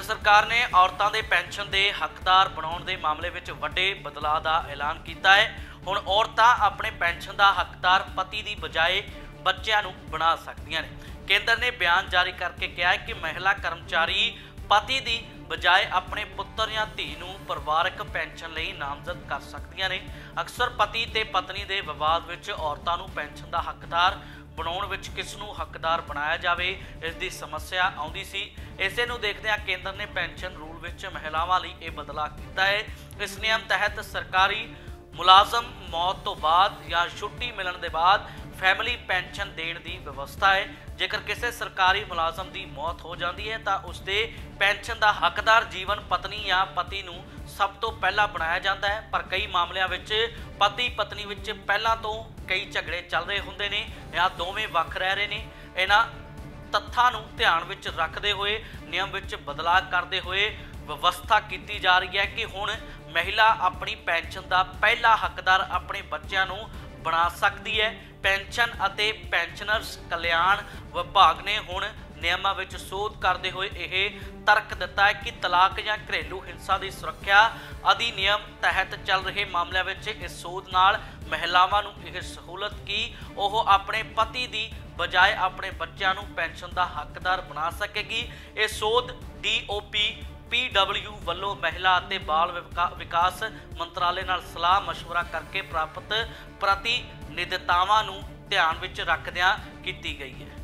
सरकार ने औरतों के पेंशन के हकदार बनाने के मामले में वड्डे बदलाव का ऐलान किया है। हुण औरतां अपने पेंशन का हकदार पति की बजाय बच्चों नूं बना सकदियां ने। केंद्र ने बयान जारी करके कहा है कि महिला कर्मचारी पति की बजाय अपने पुत्र या धी नूं परिवारक पेंशन लई नामजद कर सकदियां ने। अक्सर पति ते पत्नी के विवाद विच औरतां नूं पेंशन का हकदार बनाउण विच किस नूं हकदार बनाया जावे इसकी समस्या आउंदी सी। इसे नूं देखदे केंद्र ने पेंशन रूल विच महिलावां लई यह बदलाव किया है। इस नियम तहत सरकारी मुलाजम मौत तो बाद या छुट्टी मिलण दे बाद फैमिली पेंशन देण दी व्यवस्था है। जेकर किसी सरकारी मुलाजम की मौत हो जाती है तो उसके पेंशन का हकदार जीवन पत्नी या पति नूं सब तो पहला बनाया जाता है। पर कई मामलों में पति पत्नी विच पहला तो कई झगड़े चल रहे होंदे ने या दोवें वख रह रहे ने। इन्हां तत्थां नूं ध्यान विच रखते हुए नियम विच बदलाव करते हुए व्यवस्था की जा रही है कि हुण महिला अपनी पेंशन का पहला हकदार अपने बच्चों नूं बना सकती है। पेंशन अते पेंशनर्स कल्याण विभाग ने हुण नियमां विच सोध करते हुए यह तर्क दिता है कि तलाक या घरेलू हिंसा की सुरक्षा अधिनियम तहत चल रहे मामलों में इस सोध नाल महिलावां नूं यह सहूलत कि वह अपने पति की बजाय अपने बच्चों नूं पेंशन का हकदार बना सकेगी। यह सोध DOP PW ਵੱਲੋਂ महिला ਅਤੇ बाल विकास मंत्रालय नाल सलाह मशवरा करके प्राप्त प्रतिनिधितावां नूं ध्यान विच रखदिआं कीती गई है।